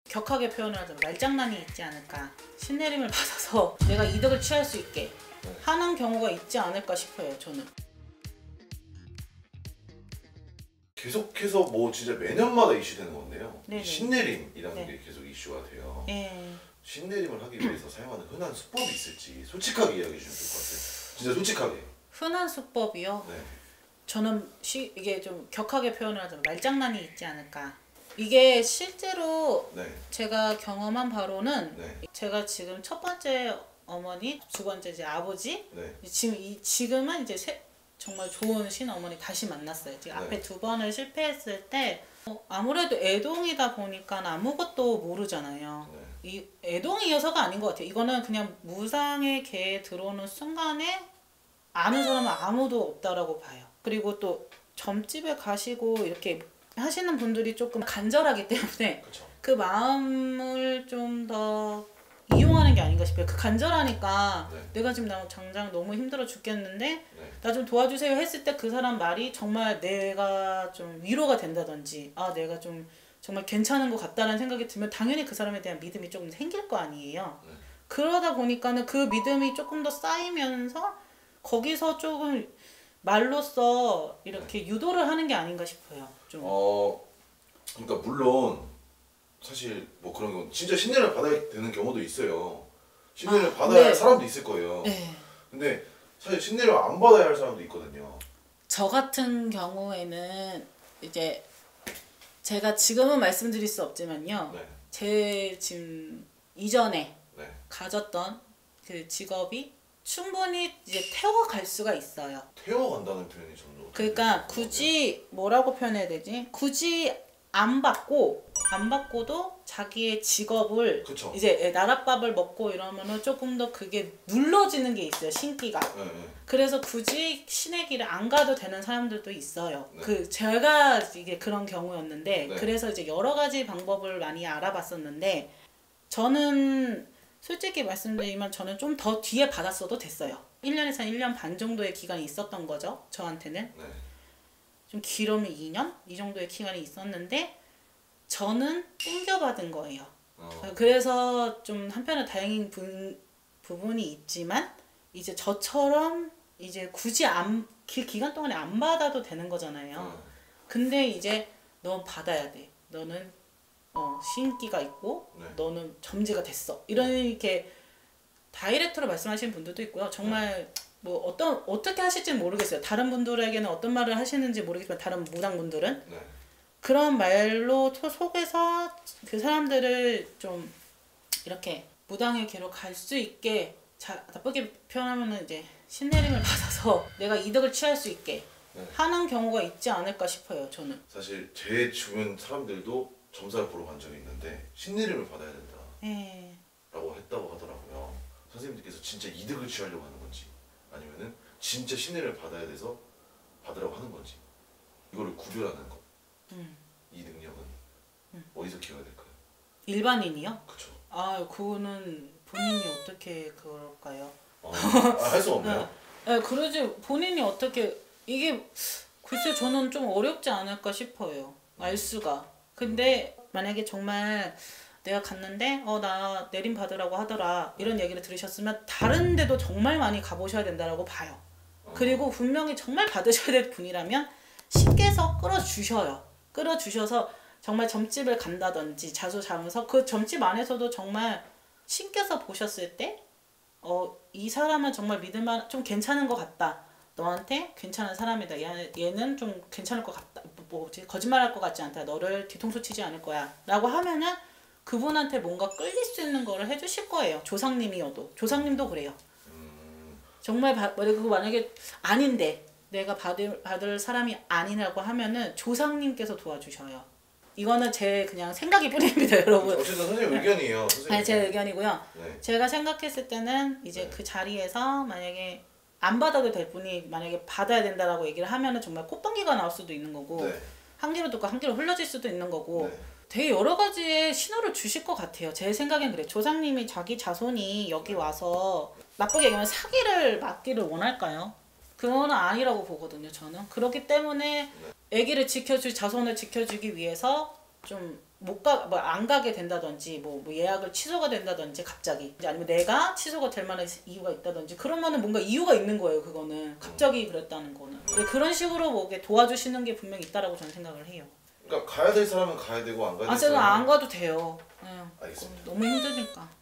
격하게 표현을 하자면 말장난이 있지 않을까, 신내림을 받아서 내가 이득을 취할 수 있게 하는 경우가 있지 않을까 싶어요. 저는 계속해서 뭐 진짜 매년마다 이슈되는 건데요. 네네. 신내림이라는 네. 게 계속 이슈가 돼요. 예. 신내림을 하기 위해서 사용하는 흔한 수법이 있을지 솔직하게 이야기해 주시면 될 것 같아요. 진짜 솔직하게. 흔한 수법이요? 네. 저는 이게 좀 격하게 표현을 하자면 말장난이 있지 않을까. 이게 실제로 네. 제가 경험한 바로는 네. 제가 지금 첫 번째 어머니, 두 번째 이제 아버지, 네. 지금은 이제 정말 좋은 신어머니 다시 만났어요. 지금 네. 앞에 두 번을 실패했을 때 아무래도 애동이다 보니까 아무것도 모르잖아요. 네. 이 애동이어서가 아닌 것 같아요. 이거는 그냥 무상의 개에 들어오는 순간에 아는 사람은 아무도 없다라고 봐요. 그리고 또 점집에 가시고 이렇게 하시는 분들이 조금 간절하기 때문에 그쵸. 그 마음을 좀 더 이용하는 게 아닌가 싶어요. 그 간절하니까 네. 내가 지금 당장 너무 힘들어 죽겠는데 네. 나 좀 도와주세요 했을 때 그 사람 말이 정말 내가 좀 위로가 된다든지 내가 좀 정말 괜찮은 것 같다는 생각이 들면 당연히 그 사람에 대한 믿음이 조금 생길 거 아니에요. 네. 그러다 보니까는 그 믿음이 조금 더 쌓이면서 거기서 조금 말로써 이렇게 유도를 하는 게 아닌가 싶어요. 좀. 그러니까 물론 사실 뭐 그런 건 진짜 신뢰를 받아야 되는 경우도 있어요. 신뢰를 받아야 할 사람도 있을 거예요. 네. 근데 사실 신뢰를 안 받아야 할 사람도 있거든요. 저 같은 경우에는 이제 제가 지금은 말씀드릴 수 없지만요. 네. 제 지금 이전에 네. 가졌던 그 직업이 충분히 이제 태워갈 수가 있어요. 태워간다는 표현이 저는 그러니까 굳이 뭐라고 표현해야 되지? 굳이 안 받고도 자기의 직업을 그쵸. 이제 나랏밥을 먹고 이러면은 조금 더 그게 눌러지는 게 있어요. 신기가. 네, 네. 그래서 굳이 신의 길을 안 가도 되는 사람들도 있어요. 네. 제가 이게 그런 경우였는데 네. 그래서 이제 여러 가지 방법을 많이 알아봤었는데 저는 솔직히 말씀드리면 저는 좀 더 뒤에 받았어도 됐어요. 1년에서 1년 반 정도의 기간이 있었던 거죠. 저한테는. 네. 좀 길으면 2년? 이 정도의 기간이 있었는데 저는 땡겨받은 거예요. 그래서 좀 한편으로 다행인 부분이 있지만 이제 저처럼 이제 굳이 기간 동안에 안 받아도 되는 거잖아요. 근데 이제 넌 받아야 돼. 너는 신기가 있고 네. 너는 점지가 됐어. 이렇게 다이렉트로 말씀하시는 분들도 있고요. 정말 뭐 어떻게 하실지는 모르겠어요. 다른 분들에게는 어떤 말을 하시는지 모르겠지만 다른 무당분들은 네. 그런 말로 속에서 그 사람들을 좀 이렇게 무당의 길로 갈 수 있게 나쁘게 표현하면은 이제 신내림을 받아서 내가 이득을 취할 수 있게 네. 하는 경우가 있지 않을까 싶어요. 저는. 사실 제 주변 사람들도 점사를 보러 간 적이 있는데 신내림을 받아야 된다 네. 라고 했다고 하더라고요. 선생님들께서 진짜 이득을 취하려고 하는 건지 아니면은 진짜 신뢰를 받아야 돼서 받으라고 하는 건지 이거를 구별하는 것. 이 능력은 어디서 키워야 될까요? 일반인이요? 그쵸. 그거는 본인이 어떻게 그럴까요? 할 수 없나요? 네, 그러지 본인이 어떻게 이게 글쎄 저는 좀 어렵지 않을까 싶어요. 알 수가. 근데 만약에 정말 내가 갔는데 나 내림 받으라고 하더라 이런 얘기를 들으셨으면 다른 데도 정말 많이 가보셔야 된다라고 봐요. 그리고 분명히 정말 받으셔야 될 분이라면 신께서 끌어주셔서 정말 점집을 간다든지 자주 잡으면서 그 점집 안에서도 정말 신께서 보셨을 때 이 사람은 정말 믿을만 좀 괜찮은 것 같다. 너한테 괜찮은 사람이다. 얘는 좀 괜찮을 것 같다. 뭐지? 거짓말할 것 같지 않다. 너를 뒤통수 치지 않을 거야. 라고 하면은 그분한테 뭔가 끌릴 수 있는 거를 해주실 거예요. 조상님이어도. 조상님도 그래요. 정말 그리고 만약에 아닌데 내가 받을 사람이 아니라고 하면은 조상님께서 도와주셔요. 이거는 제 그냥 생각이 뿐입니다, 여러분. 어쨌든 선생님 의견이에요. 네, 제 의견이고요. 네. 제가 생각했을 때는 이제 그 자리에서 만약에 안 받아도 될 분이 만약에 받아야 된다라고 얘기를 하면은 정말 콧방귀가 나올 수도 있는 거고 네. 한 귀로 듣고 한 귀로 흘러질 수도 있는 거고 네. 되게 여러 가지의 신호를 주실 것 같아요. 제 생각엔 그래. 조상님이 자기 자손이 여기 와서 나쁘게 얘기하면 사기를 맞기를 원할까요? 그거는 아니라고 보거든요. 저는. 그렇기 때문에 아기를 자손을 지켜주기 위해서 좀 뭐 안 가게 된다든지 뭐 예약을 취소가 된다든지 갑자기 아니면 내가 취소가 될 만한 이유가 있다든지 그러면은 뭔가 이유가 있는 거예요. 그거는 갑자기 그랬다는 거는. 근데 그런 식으로 뭐 이렇게 도와주시는 게 분명히 있다라고 저는 생각을 해요. 그러니까 가야 될 사람은 가야 되고 안 가야 될 저는 사람은 안 가도 돼요. 알겠습니다. 너무 힘드니까.